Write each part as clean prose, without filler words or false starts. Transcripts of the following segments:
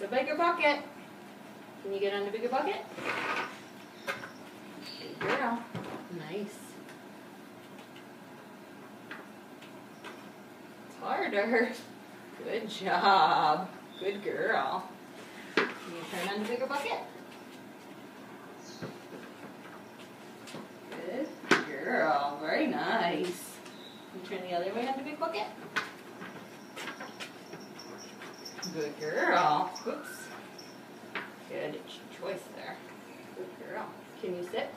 a bigger bucket. Can you get on the bigger bucket? Good girl. Nice. It's harder. Good job. Good girl. Can you turn on the bigger bucket? Good girl. Very nice. Can you turn the other way on the big bucket? Good girl. Oops. Good choice there. Good girl. Can you sit?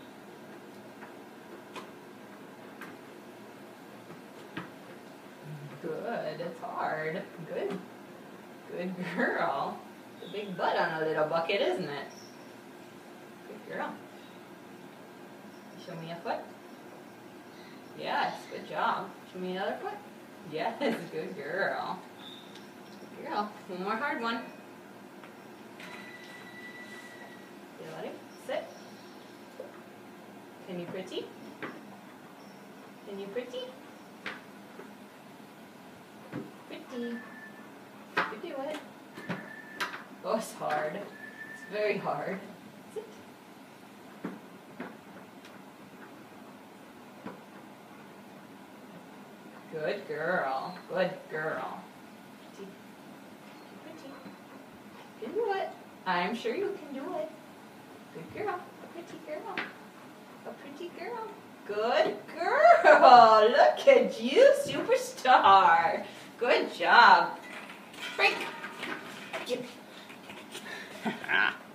Good. It's hard. Good. Good girl. It's a big butt on a little bucket, isn't it? Good girl. Show me a foot. Yes. Good job. Show me another foot. Yes. Good girl. Good girl. One more hard one. You ready? Sit. Can you pretty? Can you pretty? Pretty. You do it. Oh, it's hard. It's very hard. Sit. Good girl. Good girl. Pretty. Pretty. You can do it. I'm sure you can do it. Good girl. A pretty girl. A pretty girl. Good girl. Look at you, superstar. Good job. Break.